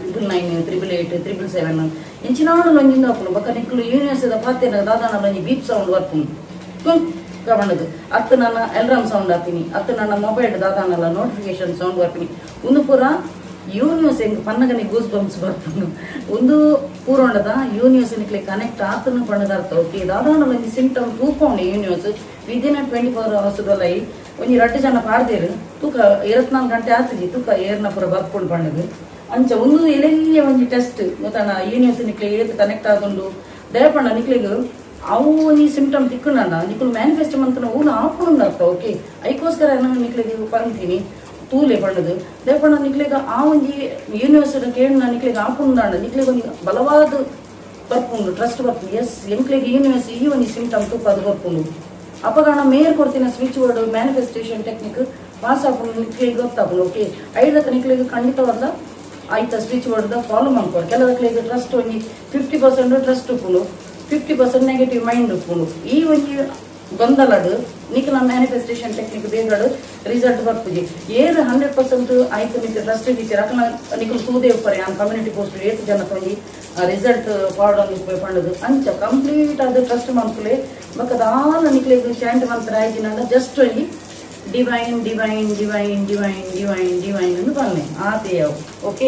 999 888 777 ಇಂಚಿನಾಡು ಒಂಜಿಂದ ಹಾಕೊಂಡು ಬಕ್ಕ ನಿಕ್ಲು ಯೂನಿವರ್ಸ್ ಪಾತೇನ ದಾದಾನ ಒಂಜಿ ಬೀಪ್ ಸೌಂಡ್ ಬರ್ಕೊಂಡು ಗಮನದು ಅತ್ತು ನನ್ನ ಅಲಾರ್ಮ್ ಸೌಂಡ್ ಹಾಕ್ತೀನಿ ಅತ್ತು ನನ್ನ ಮೊಬೈಲ್ ದಾದಾನಲ್ಲ ನೋಟಿಫಿಕೇಶನ್ ಸೌಂಡ್ ಬರ್ತೀನಿ ಒಂದು ಪೂರ ಯೂನಿವರ್ಸ್ ಹೆಂಗ್ ಪನ್ನಗನಿ ಗೂಸ್ ಬಂಪ್ಸ್ ಬರ್ತಾನು ಒಂದು ಪೂರೋಂಡದ ಯೂನಿವರ್ಸ್ ನಿಕ್ಲೆ ಕನೆಕ್ಟ್ ಆತನು ಪಣ್ಣದಾರ್ಥ ಓಕೆ ದಾದಾನ ಒಂದು ಸಿಂಪ್ಟಮ್ ತೂಕೊಂಡು ಯೂನಿವರ್ಸ್ ವಿದಿನ್ 24 hours ಗೊಲೈ ಒಂಜಿ 2 ಜನ ಪಾಡ್ದೇರು ತೂಕ 24 ಗಂಟೆ ಆತಿಜಿ ತೂಕ ಏರ್ನ ಪೂರ ಬರ್ಕೊಂಡು ಪಣ್ಣದು ಅಂಚ ಒಂದು ಎಲೆಯ ಒಂಜಿ ಟೆಸ್ಟ್ ಗೊತ್ತಾನ ಯೂನಿವರ್ಸ್ ನಿಕ್ಲೆ ಏತ್ ಕನೆಕ್ಟ್ ಆದುಂಡು ದಯಪಣ್ಣ ನಿಕ್ಲೆಗ್ ಅವು ಈ ಸಿಂಪ್ಟಮ್ ತಿಕ್ಕಣ್ಣ ನಿಕ್ಲು ಮ್ಯಾನಿಫೆಸ್ಟ್ ಮಂತನ ಊನ ಹಾಕೊಂಡು ಅರ್ಥ ಓಕೆ ಐಕೋಸ್ಕರ ನಾನು ನಿಕ್ಲೆಗೆ ಪಂತೀನಿ ತೂಲೆ ಪಣ್ಣದು ದಯಪಣ್ಣ ನಿಕ್ಲೆಗ ಆ ಒಂಜಿ ಯೂನಿವರ್ಸಿಟಿ ಕೇಳಿನ ನಿಕ್ಲೆಗೆ ಹಾಕೊಂಡಾಂಡ ನಿಕ್ಲೆಗೆ ಒಂದು ಬಲವಾದ ಬರ್ಪುಂಡು ಟ್ರಸ್ಟ್ ಬರ್ಪುಂಡು ಎಸ್ ಎಂಕ್ಲೆಗೆ ಯೂನಿವರ್ಸ್ ಈ ಒಂದು ಸಿಂಪ್ಟಮ್ ತೂಕ ಅದು ಬರ್ಪುಂಡು ಅಪಗಾಣ ಮೇಯರ್ ಕೊಡ್ತೀನಿ switch board manifestation technique pass ಹಾಕೊಂಡು ನಿಕ್ಲೆಗೆ ಗೊತ್ತಾಗ್ಬೋದು ಓಕೆ ಐದಕ್ಕೆ ನಿಕ್ಲೆಗೆ ಖಂಡಿತವಾದ ಆಯ್ತಾ ಸ್ವಿಚ್ ಬೋರ್ಡ್ ಫಾಲೋ ಮಾಡ್ಕೊಂಡು ಕೆಲವಕ್ಕೆ ಟ್ರಸ್ಟ್ ಒಂದು 50% ಟ್ರಸ್ಟ್ ಉಪ್ಪುಂಡು 50% ನೆಗೆಟಿವ್ ಮೈಂಡ್ ಉಪ್ಪುಂಡು ಈ ಒಂದು ಗೊಂದಲಡು ನಿಕ್ಲ ಮ್ಯಾನಿಫೆಸ್ಟೇಷನ್ ಟೆಕ್ನಿಕ್ ಬೇಗಡು ರಿಸಲ್ಟ್ ಬರ್ತದೆ ಏರ್ 100% ಆಯ್ತು ನಿಕ್ ಟ್ರಸ್ಟ್ ಇದ್ದೀರಿ ಅಕ್ಕ ನಿಕ್ಲು ತೂದೇ ಉಪ್ಪರೆ ಆ ಕಮ್ಯುನಿಟಿ ಪೋಸ್ಟ್ 8 ಜನ ಕೊಂಡಿ ರಿಸಲ್ಟ್ ಪಾಡೊಂದು ಪಂಡದು ಅಂಚ ಕಂಪ್ಲೀಟ್ ಅದು ಟ್ರಸ್ಟ್ ಮಾಡ್ಕೊಳ್ಳಿ ಬಕ್ಕದಾಲ ನಿಕ್ಲಿಗೆ ಚಾಂಟ್ ಮಂತ್ರ ಆಯ್ತಿನ ಜಸ್ಟ್ ಅಲ್ಲಿ divine divine divine divine divine divine ಎಂದು ಬನ್ನೆ ಆತೆಯವು ಓಕೆ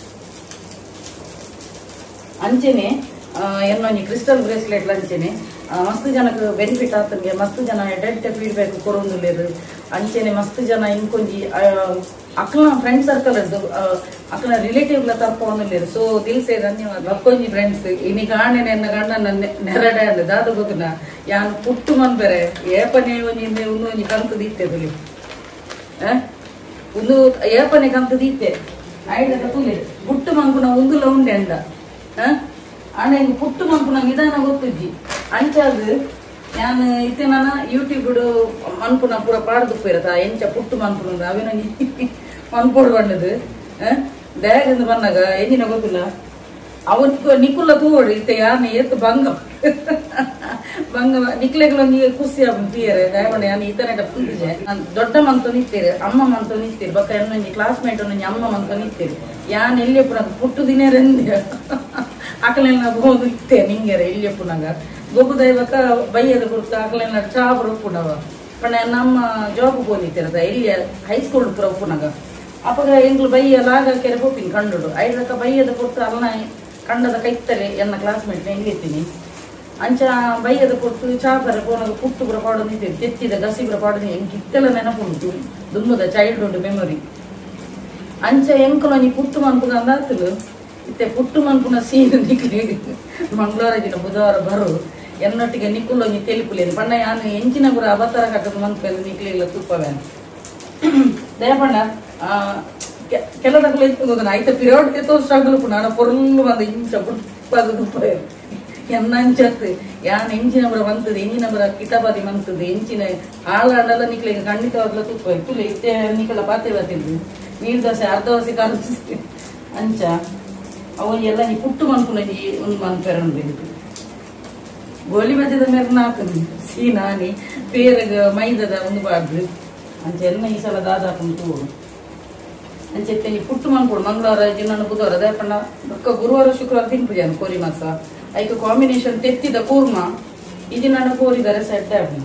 ಅಂಚೆನೆ ಏನೋ ಕ್ರಿಸ್ಟಲ್ ಬ್ರೇಸ್ಲೆಟ್ ಅಂಚೆನೆ ಮಸ್ತ್ ಜನಕ್ಕೆ ಬೆನಿಫಿಟ್ ಆತಂಗೆ ಮಸ್ತ್ ಜನ ಎಡೆಟ್ ಫೀಡ್ಬ್ಯಾಕ್ ಕೊರೊಂದುಲ್ಲೇರು ಅಂಚೆನೆ ಮಸ್ತ್ ಜನ ಇಂಕೊಂಜಿ ಅಕ್ಕನ ಫ್ರೆಂಡ್ ಸರ್ಕಲ್ ಇದ್ದು ಅಕ್ಕನ ರಿಲೇಟಿವ್ಲ ತರ್ಪೊಂದುಲ್ಲೇರು ಸೊ ದಿಲ್ಸೆ ಧನ್ಯವಾದ ಅಕ್ಕೊಂಜಿ ಫ್ರೆಂಡ್ಸ್ ಇನಿ ಕಾಣೆನೆ ಎನ್ನ ಗಂಡನ ನೆರಡೆ ಅಂದ ದಾದ ಗೊತ್ತುನ ಯಾನ್ ಪುಟ್ಟು ಮನ್ಬೇರೆ ಏಪನೆ ಒಂಜಿ ಕಂತು ದೀತೆ ತುಲಿ ಒಂದು ಏಪನೆ ಕಂತು ದೀತೆ ಆಯ್ತ ತುಲಿ ಪುಟ್ಟು ಮಂಕುನ ಒಂದುಲ ಉಂಡೆ ಅಂದ ಆನೆ ಪುಟ್ಟು ಮಂಕುನ ನಿಧಾನ ಗೊತ್ತುಜ್ಜಿ ಅಂಚಾದು ನಾನು ಇತ್ತೆ ನಾನು ಯೂಟ್ಯೂಬ್ ಮನ್ಪುನ ಪೂರ ಪಾಡ್ದುಪ್ಪಿರತ್ತ ಎಂಚ ಪುಟ್ಟು ಮನ್ಪುನ ಅವೇನ ಮನ್ಪೋಡು ಬಂಡದು ಬ್ಯಾಗ್ ಬಂದಾಗ ಎಂಜಿನ ಗೊತ್ತಿಲ್ಲ ಅವತ್ತು ನಿಕುಲ್ಲ ತೂಡು ಇತ್ತೆ ಯಾರನ್ನ ಎತ್ತು ಭಂಗ ನಿಕ್ಲೆಗಳೊಂದು ಖುಷಿ ಆಗ್ತೀಯರೆ ದಯಮಾಡಿ ನಾನು ಈ ತರ ಪುಂಟಿಜೆ ನಾನು ದೊಡ್ಡ ಮಂತು ನಿಂತೀರಿ ಅಮ್ಮ ಮಂತು ನಿಂತೀರಿ ಬಕ್ಕ ಇನ್ನೊಂದು ಕ್ಲಾಸ್ಮೇಟ್ ಒಂದೊಂದು ಅಮ್ಮ ಮಂತು ನಿಂತೀರಿ ಯಾನ್ ಎಲ್ಲಿ ಪುನಃ ಪುಟ್ಟು ದಿನೇ ರಂದೆ ಆಕಲೆಲ್ಲ ಹೋಗಿ ಇತ್ತೆ ನಿಂಗೆರೆ ಇಲ್ಲಿ ಪುನಗ ಗೊಬ್ಬು ದೈವಕ್ಕ ಬೈಯದ ಕುರ್ತು ಆಕಲೆಲ್ಲ ಚಾಪುರ ಪುನವ ಪಣ ನಮ್ಮ ಜಾಬ್ ಹೋಗಿತ್ತಿರದ ಇಲ್ಲಿ ಹೈಸ್ಕೂಲ್ ಪುರ ಪುನಗ ಅಪ್ಪಗ ಎಂಗ್ಲು ಬೈಯ ಲಾಗ ಕೆರೆ ಹೋಗ್ತೀನಿ ಕಂಡು ಐದಕ್ಕ ಬೈಯದ ಕುರ್ತು ಅಲ್ಲ ಕಂಡದ ಕೈತಲೆ ಎನ್ನ ಕ್ಲಾಸ್ಮೇಟ್ ಹೆಂಗಿರ್ತೀನಿ ಅಂಚ ಬೈಯದ ಕೊಟ್ಟು ಚಾಪರ ಪೋನಾಗ ಪುಟ್ಟು ಪುರ ಪಾಡೋದು ನಿಂತಿದೆ ತೆತ್ತಿದ ಗಸಿ ಪುರ ಪಾಡೋದು ಹೆಂಗೆ ಇತ್ತೆಲ್ಲ ನೆನಪುಂಟು ದುಮ್ಮದ ಚೈಲ್ಡ್ಹುಡ್ ಮೆಮೊರಿ ಅಂಚ ಎಂಕಲ ನೀ ಪುಟ್ಟು ಮನ್ಪುಗ ಅಂದಾತಲು ಇತ್ತೆ ಪುಟ್ಟು ಮನ್ಪುನ ಸೀನ್ ನಿಕ್ಲಿ ಮಂಗಳವಾರ ದಿನ ಬುಧವಾರ ಬರು ಎನ್ನೊಟ್ಟಿಗೆ ನಿಕ್ಕುಲ್ಲ ನೀ ತೆಲಿಪುಲೇನು ಪಣ್ಣ ಯಾನು ಎಂಚಿನ ಪುರ ಅವತಾರ ಕಟ್ಟದ ಮನ್ಪೆಲ್ಲ ನಿಕ್ಲಿಲ್ಲ ತುಪ್ಪವೇನು ದಯಪಣ್ಣ ಕೆಲದಕ್ಕೂ ಎತ್ತು ಹೋಗೋಣ ಆಯ್ತ ಪಿರಿಯೋಡ್ ಸ್ಟ್ರಗಲ್ ಪುಣ ಪೊರ್ಲು ಬಂದ ಇಂಚ ಪುಪ್ಪದ ತುಪ್ಪ ಎನ್ನಂಚತ್ತು ಯಾನ್ ಎಂಚಿನ ಬರ ಬಂತದ್ದು ಎಂಜಿನ ಬರ ಕಿಟಬಾದಿ ಬಂತದ್ದು ಎಂಚಿನ ಹಾಳಾಡಲ್ಲ ನಿಕ್ಲಿಗೆ ಖಂಡಿತವಾಗ್ಲ ತುಪ್ಪ ತುಳಿ ಇತ್ತೆ ನಿಕ್ಕಲ ಪಾತೆ ಬರ್ತಿದ್ದು ನೀರು ದೋಸೆ ಅರ್ಧ ದೋಸೆ ಕಾಲು ಅಂಚ ಅವನಿಗೆಲ್ಲ ನೀ ಪುಟ್ಟು ಮನ್ಪುನಜಿ ಒಂದು ಮನ್ಪೆರಂದು ಗೋಲಿ ಬಜದ ಮೇಲೆ ನಾಲ್ಕು ಸೀನಾನಿ ಪೇರಗ ಮೈದದ ಒಂದು ಬಾರ್ದು ಅಂಚ ಎಲ್ಲ ಈ ಸಲ ದಾದಾಪುಂಟು ಅಂಚೆತ್ತೆ ನೀ ಪುಟ್ಟು ಮನ್ಪುಡು ಮಂಗಳವಾರ ದಿನ ಬುಧವಾರ ದಯಪಣ್ಣ ಬೊಕ್ಕ ಗುರುವಾರ ಶುಕ್ರವಾರ ತಿನ್ಪುಜಾನು ಕೋರಿ ಮಾಸ ಐಕ ಕಾಂಬಿನೇಷನ್ ತೆತ್ತಿದ ಕೂರ್ಮ ಇದು ನನ್ನ ಕೋರಿದರೆ ಸೆಟ್ ಆಗಿ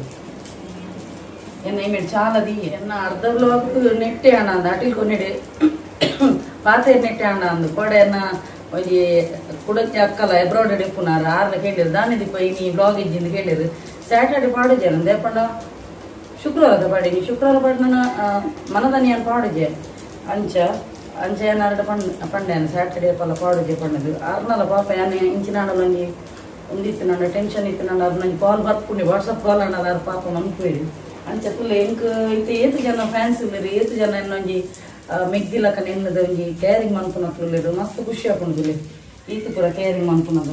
ಎನ್ನ ಇಮೇಡ್ ಚಾಲದಿ ಎನ್ನ ಅರ್ಧ ಬ್ಲಾಕ್ ನೆಟ್ಟೆ ಅಣ್ಣ ಅಂದ ಅಟಿಲ್ ಕೊನೆಡೆ ಪಾತೆ ನೆಟ್ಟೆ ಅಣ್ಣ ಅಂದು ಕೊಡೆಯನ್ನ ಒಂದು ಕುಡಕ್ಕೆ ಅಕ್ಕಲ್ಲ ಎಬ್ರಾಡೆಡ್ ಪುನಾರ ಆರ್ಲ ಕೇಳಿರು ದಾನಿ ದೀಪ ನೀ ಬ್ಲಾಗ್ ಇಜ್ಜಿಂದ ಕೇಳಿರು ಸ್ಯಾಟರ್ಡೆ ಪಾಡುಜೆ ನಂದು ದಯಪಣ್ಣ ಶುಕ್ರವಾರದ ಪಾಡಿನಿ ಶುಕ್ರವಾರ ಪಾಡು ನನ್ನ ಮನದನಿ ಅನ್ ಪಾಡುಜೆ ಅಂಚ ಅಂಚ ಏನಾರು ಪಂಡೇನು ಸ್ಯಾಟರ್ಡೇ ಪಲ್ಲ ಪಾಡುಜೆ ಪಣ್ಣದು ಅರ್ನಲ್ಲ ಪಾಪ ಯಾನೆ ಇಂಚಿನಾಡಲು ನಂಗೆ ಒಂದಿತ್ತು ನನ್ನ ಟೆನ್ಷನ್ ಇತ್ತು ನಾನು ಅದು ನಂಗೆ ಕಾಲ್ ಬರ್ಪುಂಡಿ ವಾಟ್ಸಪ್ ಕಾಲ್ ಅನ್ನೋದು ಅವ್ರ ಪಾಪ ಮನ್ಪೇರಿ ಅಂಚ ತುಲ್ಲ ಎಂಕ್ ಇತ್ತು ಏತು ಜನ ಫ್ಯಾನ್ಸ್ ಇಲ್ಲರಿ ಏತು ಜನ ಇನ್ನೊಂಜಿ ಮೆಗ್ದಿಲಕ ನೆನ್ನದ ಒಂಜಿ ಕೇರಿಂಗ್ ಮನ್ಪುನ ತುಳ್ಳಿರು ಮಸ್ತ್ ಖುಷಿ ಹಾಕೊಂಡ್ಲಿ ಈತು ಪೂರ ಕೇರಿಂಗ್ ಮನ್ಪುನದ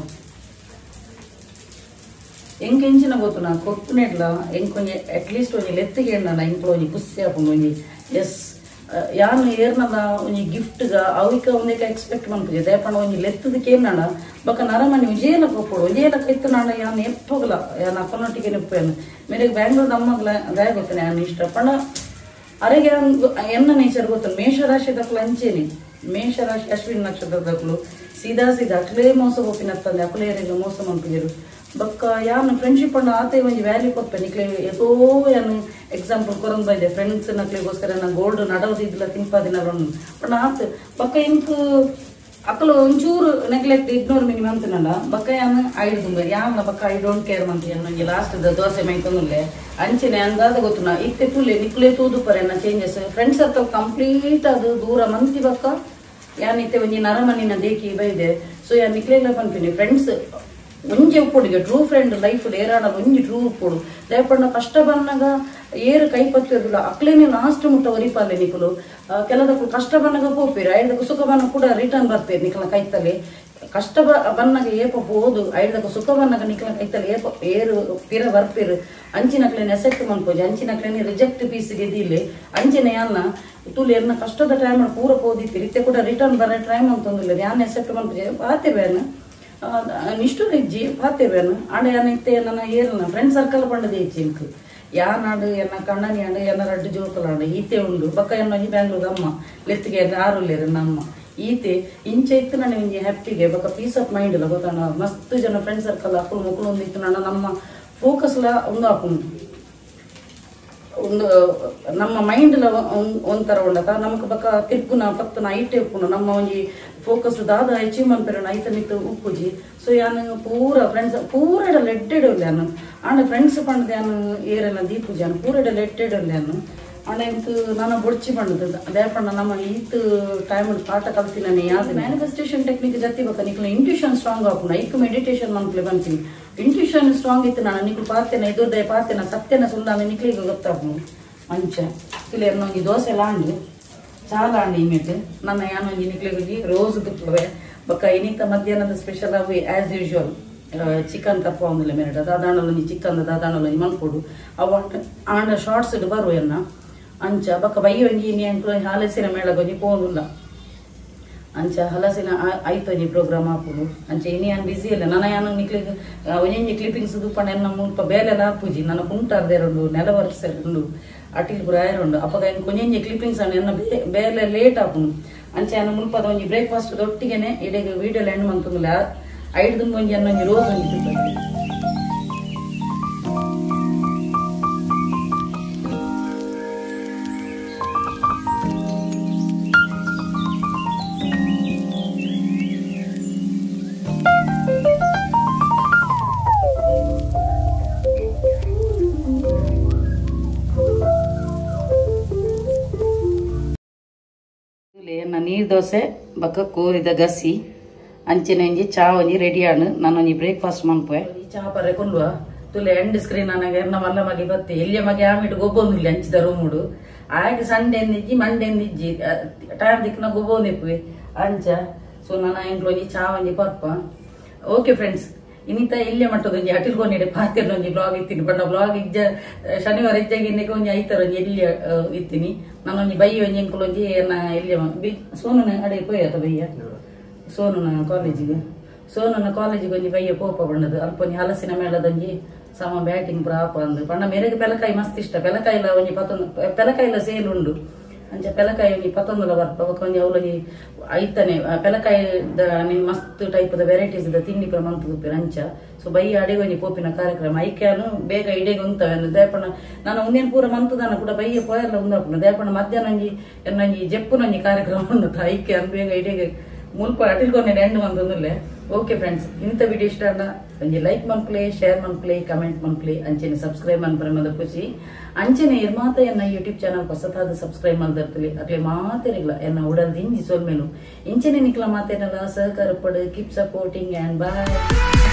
ಎಂಕ್ ಎಂಚಿನ ಗೊತ್ತು ನಾ ಕೊತ್ತುನೆಡ್ಲ ಎಂಕೊಂಜಿ ಅಟ್ಲೀಸ್ಟ್ ಒಂಜಿ ಲೆತ್ತಿಗೆ ಎಣ್ಣ ಎಂಕ್ಲ ಒಂಜಿ ಖುಷಿ ಹಾಕೊಂಡು ಒಂಜಿ ಎಸ್ ಯಾನು ಏರ್ನದ ಒಂಜಿ ಗಿಫ್ಟ್ಗ ಅವಿಕ ಒಂದೇಕ ಎಕ್ಸ್ಪೆಕ್ಟ್ ಮನ್ಪುಜೆ ದಯಪಣ್ಣ ಒಂಜಿ ಲೆತ್ತದಕ್ಕೆ ಏನಾಣ ಬೊಕ್ಕ ನರಮನಿ ಉಜೇಲ ಕೊಪ್ಪಡು ಉಜೇಲ ಕೈತು ನಾಡ ಯಾನು ಎಪ್ಪೋಗಲ ಯಾನು ಅಪ್ಪನೊಟ್ಟಿಗೆ ನೆಪ್ಪೇನು ಮೇರೆಗೆ ಬ್ಯಾಂಗ್ಳೂರ್ ನಮ್ಮಗ್ಲ ಗಾಯ ಗೊತ್ತಾನೆ ಯಾನು ಇಷ್ಟ ಪಣ್ಣ ಅರೆಗೆ ಎನ್ನ ನೇಚರ್ ಗೊತ್ತು ಮೇಷರಾಶಿ ದಕ್ಲು ಅಂಚೇನಿ ಮೇಷರಾಶಿ ಅಶ್ವಿನ್ ನಕ್ಷತ್ರದಕ್ಲು ಸೀದಾ ಅಕ್ಲೇ ಮೋಸ ಹೋಪಿನತ್ತಂದೆ ಅಕ್ಲೇರಿಗೆ ಮೋಸ ಮನ್ಪುಜರು ಬೊಕ್ಕ ಯಾನು ಫ್ರೆಂಡ್ಶಿಪ್ ಅಣ್ಣ ಆತೆ ಒಂಜಿ ವ್ಯಾಲ್ಯೂ ಕೊಪ್ಪೆ ನಿಕ್ಲೆ ಎಷ್ಟೋ ಯಾನು ಎಕ್ಸಾಂಪಲ್ ಕೊರೊಂದು ಬೈದೆ ಫ್ರೆಂಡ್ಸ್ ನಕ್ಲಿಗೋಸ್ಕರ ನಾನು ಗೋಲ್ಡ್ ನಡೋದಿದ್ದಿಲ್ಲ ತಿಂಪಾದಿನ ಪಣ್ಣ ಆತು ಬೊಕ್ಕ ಇಂಕ್ ಅಕ್ಕಲು ಒಂಚೂರು ನೆಗ್ಲೆಕ್ಟ್ ಇಗ್ನೋರ್ ಮಿನಿಮಮ್ ಅಂತಿನಲ್ಲ ಬೊಕ್ಕ ಯಾನು ಐದು ತುಂಬ ಯಾನ ಬೊಕ್ಕ ಐ ಡೋಂಟ್ ಕೇರ್ ಮಂತಿ ನಂಗೆ ಲಾಸ್ಟ್ ದೋಸೆ ಮೈತೊಂದುಲ್ಲೆ ಅಂಚಿನ ಅಂದಾದ ಗೊತ್ತುನ ಇತ್ತೆ ತುಳ್ಳೆ ನಿಕ್ಲೆ ತೂದು ಪರೆನ ಚೇಂಜಸ್ ಫ್ರೆಂಡ್ಸ್ ಸರ್ಕಲ್ ಕಂಪ್ಲೀಟ್ ಅದು ದೂರ ಮಂತಿ ಬೊಕ್ಕ ಯಾನಿತ್ತೆ ಒಂಜಿ ನರಮನಿನ ದೇಕಿ ಬೈದೆ ಸೊ ಯಾ ನಿಕ್ಲೆಲ್ಲ ಪನ್ಪಿನಿ ಫ್ರೆಂಡ್ಸ್ ಒಂಜಿ ಉಪ್ಪೊಡಿಗೆ ಟ್ರೂ ಫ್ರೆಂಡ್ ಲೈಫ್ ಏರಾಡ ಒಂಜಿ ಟ್ರೂ ಉಪ್ಪೊಡು ದಯಪಣ್ಣ ಕಷ್ಟ ಬಂದಾಗ ಏರು ಕೈ ಪತ್ತಿರಲಿಲ್ಲ ಅಕ್ಲೇನೆ ಲಾಸ್ಟ್ ಮುಟ್ಟ ಒರಿಪಾಲೆ ನಿಕುಲು ಕೆಲದಕ್ಕೂ ಕಷ್ಟ ಬಂದಾಗ ಹೋಗ್ತೀರಿ ಐದಕ್ಕೂ ಸುಖ ಬನ್ನ ಕೂಡ ರಿಟರ್ನ್ ಬರ್ತೀರಿ ನಿಕಲ ಕೈತಲ್ಲಿ ಕಷ್ಟ ಬನ್ನಾಗ ಏಪ ಹೋದು ಐದಕ್ಕೂ ಸುಖ ಬನ್ನಾಗ ನಿಕಲ ಕೈತಲ್ಲಿ ಏಪ ಏರು ಪಿರ ಬರ್ಪಿರು ಅಂಚಿನಕ್ಲೇನೆ ಎಸೆಕ್ಟ್ ಮನ್ಪೋಜಿ ಅಂಚಿನಕ್ಲೇನೆ ರಿಜೆಕ್ಟ್ ಪೀಸ್ ಗೆದಿಲ್ಲಿ ಅಂಚಿನ ಯಾನ ತುಳು ಎನ್ನ ಕಷ್ಟದ ಟೈಮ್ ಪೂರ ಹೋದಿತ್ತೀರಿ ಇತ್ತೆ ಕೂಡ ರಿಟರ್ನ್ ಬರೋ ಟೈಮ್ ಅಂತಂದಿಲ್ಲ ಯಾನ್ ಎಸೆಕ್ಟ್ ಮನ್ಪೋಜಿ ಪಾತೇವೇನು ನಿಷ್ಠು ಹೆಜ್ಜಿ ಪಾತೇವೇನು ಆಡ ಏನಿತ್ತೆ ನನ್ನ ಏರನ ಫ್ರೆಂಡ್ ಸರ್ಕಲ್ ಪಂಡದ ಹೆಚ್ಚಿ ಇಂಕ್ ಯಾನಾಡು ಎನ್ನ ಕಣ್ಣನಿ ಆಡು ಎನ್ನ ರಡ್ಡು ಜೋಕಲಾಡು ಈತೆ ಉಂಡು ಬೊಕ್ಕ ಎನ್ನ ಬ್ಯಾಂಗ್ಳೂರ್ ಅಮ್ಮ ಲೆತ್ತಿಗೆ ಆರುಲ್ಲೇರು ನಮ್ಮ ಈತೆ ಇಂಚ ಇತ್ತು ನನಗೆ ಒಂಜಿ ಹ್ಯಾಪಿಗೆ ಬೊಕ್ಕ ಪೀಸ್ ಆಫ್ ಮೈಂಡ್ ಇಲ್ಲ ಗೊತ್ತಾನ ಮಸ್ತ್ ಜನ ಫ್ರೆಂಡ್ ಸರ್ಕಲ್ ಅಕ್ಕಲು ಮಕ್ಕಳು ಒಂದಿತ್ತು ನನ್ನ ನಮ್ಮ ಫೋಕಸ್ ಲ ಒಂದು ಹಾಕೊಂಡು ಒಂದು ನಮ್ಮ ಮೈಂಡ್ ಒಂಥರ ಉಂಡತ ನಮಕ್ ಬಕ್ಕ ತಿರ್ಪುನ ಪತ್ತನ ಐಟೆ ಉಪ್ಪುನ ನಮ್ಮ ಒಂಜಿ ಫೋಕಸ್ ದಾದ ಅಚೀವ್ಮೆಂಟ್ ಪೆರಣ ಐತನಿತ್ತು ಉಪ್ಪುಜಿ ಸೊ ಯಾನು ಪೂರ ಫ್ರೆಂಡ್ಸ್ ಪೂರ ಇಡಲ್ಲ ಎಡ್ಡೆಡಲ್ಲ ನಾನು ಆಂಡ ಫ್ರೆಂಡ್ಸ್ ಪಂಡದ ಯಾನು ಏರೆಲ್ಲ ದೀಪುಜಿ ಅನ್ನು ಪೂರ ಇಡಲ್ಲ ಎಡ್ಡೆಡಲ್ಲ ನಾನು ಆಂಡ ಇಂತು ನಾನು ಬೊಡ್ಚಿ ಪಂಡದ ಅದೇ ಪಂಡ ನಮ್ಮ ಈತ್ ಟೈಮ್ ಪಾಠ ಕಲ್ತಿನ ಯಾವ್ದು ಮ್ಯಾನಿಫೆಸ್ಟೇಷನ್ ಟೆಕ್ನಿಕ್ ಜತಿ ಬಕ್ಕ ನಿಕ್ಲ ಇಂಟ್ಯೂಷನ್ ಸ್ಟ್ರಾಂಗ್ ಆಪುನ ಐಕ್ ಮೆಡಿಟೇಷನ್ ಮನ್ಕ್ಲೆ ಬಂತೀನಿ ಇಂಟ್ಯೂಷನ್ ಸ್ಟ್ರಾಂಗ್ ಇತ್ತು ನಾನು ನಿಕ್ಲು ಪಾರ್ತೇನೆ ಇದೋದೇ ಪಾರ್ತೇನೆ ಸತ್ಯನ ಸುಳ್ಳ ನಿಕ್ಲಿಗೆ ಗೊತ್ತಾಪು ಮಂಚ ಇಲ್ಲಿ ಒಂಜಿ ದೋಸೆ ಲಾಂಡು ಚಾಲ ಅಂಡಿ ಇಮೇಟ್ ನನ್ನ ಯಾನೊಂಜಿ ನಿಕ್ಲಿಗೆ ರೋಸ್ ತುಪ್ಪವೆ ಬಕ್ಕ ಇನ್ನಿತ ಮಧ್ಯಾಹ್ನದ ಸ್ಪೆಷಲ್ ಆಗಿ ಆಸ್ ಯೂಶುವಲ್ ಚಿಕನ್ ತಪ್ಪ ಒಂದಿಲ್ಲ ಮೇರಡ ದಾದಾಣಲೊಂಜಿ ಚಿಕನ್ ದಾದಾಣಲೊಂಜಿ ಮನ್ಪೊಡು ಅವ ಆಂಡ ಶಾರ್ಟ್ಸ್ ಇಡು ಬರು ಎನ್ನ ಅಂಚ ಬಕ್ಕ ಬೈಯೊಂಜಿ ನೀ ಅಂಕ್ಲು ಹಲಸಿನ ಮೇಳಗೊಂಜಿ ಪೋನುಲ್ಲ ಅಂಚ ಹಲಸಿನ ಐತೊಂಜಿ ಪ್ರೋಗ್ರಾಮ್ ಹಾಪುಡು ಅಂಚ ಇನಿ ಯಾನ್ ಬಿಸಿ ಇಲ್ಲ ನನ್ನ ಯಾನು ನಿಕ್ಲಿಗೆ ಒಂಜೊಂಜಿ ಕ್ಲಿಪಿಂಗ್ಸ್ ದುಪ್ಪಣ ಎನ್ನ ಮುಲ್ಪ ಬೇಲೆಲ್ಲ ಹಾಪುಜಿ ನನ್ನ ಕುಂಟಾರ್ದೇರುಂಡು ನೆಲ ವರ್ಷರುಂಡು ಅಟಿಲ್ ಪುರ ಆಯರುಂಡು ಅಪ್ಪಗ ಕೊಂಜೊಂಜಿ ಕ್ಲಿಪಿಂಗ್ಸ್ ಅಣ್ಣ ಎನ್ನ ಬೇಲೆ ಲೇಟ್ ಆಪುನು ಅಂಚ ಯಾನು ಮುಲ್ಪದ ಒಂಜಿ ಬ್ರೇಕ್ಫಾಸ್ಟ್ ಒಟ್ಟಿಗೆನೆ ಇಡೆಗೆ ವೀಡಿಯೋಲ್ ಎಂಡ್ ಮಂತುಂಗಿಲ್ಲ ಐದು ಒಂಜಿ ಅನ್ನೊಂಜಿ ರೋಸ್ ಒಂಜಿ ತಿಪ್ಪದೆ ನೀರ್ ದೋಸೆ ಬಕ್ಕ ಕೋರಿದ ಗಸಿ ಅಂಚಿನ ಒಂಜಿ ಚಾ ಒಂಜಿ ರೆಡಿ ಆಣು ನಾನು ಒಂಜಿ ಬ್ರೇಕ್ಫಾಸ್ಟ್ ಮನ್ಪೆ ಚಾ ಪರ್ರೆ ಕೊಂಡ್ವ ತುಲೆ ಎಂಡ್ ಸ್ಕ್ರೀನ್ ನನಗೆ ಎನ್ನ ಮಲ್ಲ ಮಗೆ ಬತ್ತೆ ಎಲ್ಲಿಯ ಮಗೆ ಆಮಿಟ್ಟು ಗೊಬ್ಬೊಂದಿಲ್ಲ ಅಂಚಿದ ರೂಮುಡು ಆಯ್ಕೆ ಸಂಡೆ ಎಂದಿಜ್ಜಿ ಮಂಡೆ ಎಂದಿಜ್ಜಿ ಟೈಮ್ ದಿಕ್ಕಿನ ಗೊಬ್ಬೊಂದಿಪ್ಪುವೆ ಅಂಚ ಸೊ ನಾನು ಎಂಕ್ಲು ಒಂಜಿ ಚಾ ಒಂಜಿ ಪರ್ಪ ಓಕೆ ಫ್ರೆಂಡ್ಸ್ ಇನ್ನಿತ ಇಲ್ಲೇ ಮಟ್ಟದೊಂಜಿ ಅಟಿಲ್ಕೊಂಡಿಡೆ ಪಾತಿರ್ನ ಒಂಜಿ ಬ್ಲಾಗ್ ಇತ್ತೀನಿ ಬಣ್ಣ ಬ್ಲಾಗ್ ಇಜ್ಜ ಶನಿವಾರ ಇಜ್ಜಾಗಿ ಇನ್ನಕ್ಕೆ ಒಂಜಿ ಐತರ ಒಂಜಿ ಎಲ್ಲಿಯ ಇತ್ತೀನಿ ನಾನು ಒಂಜಿ ಬೈ ಒಂಜಿ ಎಂಕಲ್ ಒಂಜಿ ಏನ ಎಲ್ಲಿಯ ಸೋನುನ ಅಡೆ ಪೋಯತ ಬಯ್ಯ ಸೋನುನ ಕಾಲೇಜಿಗೆ ಒಂಜಿ ಬಯ್ಯ ಪೋಪ ಬಣ್ಣದು ಅಲ್ಪ ಒಂಜಿ ಹಲಸಿನ ಮೇಳದೊಂಜಿ ಸಮ ಬ್ಯಾಟಿಂಗ್ ಪ್ರಾಪ ಅಂದು ಬಣ್ಣ ಮೇರೆಗೆ ಪೆಲಕಾಯಿ ಮಸ್ತ್ ಇಷ್ಟ ಪೆಲಕಾಯಿಲ ಒಂಜಿ ಪೆಲಕಾಯಿಲ ಸೇಲ್ ಉಂಡು ಅಂಚ ಪೆಲಕಾಯಿ ಒಂಜಿ ಪತ್ತೊಂದುಲ ಬರ್ಪ ಒಂಜಿ ಅವಲೊಂಜಿ ಐತನೆ ಪೆಲಕಾಯಿ ಮಸ್ತ್ ಟೈಪ್ ವೆರೈಟೀಸ್ ತಿಂಡಿ ಪುರ ಮಂತುಪ್ಪೆ ಅಂಚ ಸೊ ಬೈ ಅಡೆಗೆ ಒಂಜಿ ಪೋಪಿನ ಕಾರ್ಯಕ್ರಮ ಐಕ್ಯಾನು ಬೇಗ ಇಡೆಗೆ ಉಂತವೆ ದೇಪಣ ನಾನು ಒಂದೇನು ಪೂರ ಮಂತದಾನ ಕೂಡ ಬೈಯ ಪೋಯಲ್ಲ ಉಂದಾಪುನ ದೇಪಣ ಮಧ್ಯಾಹ್ನ ಒಂಜಿ ಎನ್ನೊಂಜಿ ಜೆಪ್ಪುನೊಂಜಿ ಕಾರ್ಯಕ್ರಮ ಉಂಟು ಐಕ್ಯಾನು ಬೇಗ ಇಡೆಗೆ ಮುಲ್ಪ ಅಟಿಲ್ಕೊಂಡೆ ಎಂಡ್ ಮಂತೊಂದುಲ್ಲೆ ಓಕೆ ಫ್ರೆಂಡ್ಸ್ ಇಂಥ ವಿಡಿಯೋ ಇಷ್ಟ ಅಂಡ ಒಂಜಿ ಲೈಕ್ ಮನ್ಪ್ಲೆ ಶೇರ್ ಮನ್ಪ್ಲೆ ಕಮೆಂಟ್ ಮನ್ಪ್ಲೆ ಅಂಚೆನೆ ಸಬ್ಸ್ಕ್ರೈಬ್ ಮನ್ಪರೆ ಮದ ಖುಷಿ ಅಂಚೆನೆ ಇರ್ಮಾತ ಎನ್ನ ಯೂಟ್ಯೂಬ್ ಚಾನಲ್ ಹೊಸತಾದ ಸಬ್ಸ್ಕ್ರೈಬ್ ಮಾಡ್ದಿರ್ತಲಿ ಅಕ್ಲೆ ಮಾತೇರಿಗ್ಲ ಎನ್ನ ಉಡಲ್ ದಿಂಜಿ ಸೋಲ್ಮೇನು ಇಂಚೆನೆ ನಿಕ್ಲ ಮಾತೇನಲ್ಲ ಸಹಕಾರ ಪಡು ಕೀಪ್ ಸಪೋರ್ಟಿಂಗ್ ಅಂಡ್ ಬಾಯ್.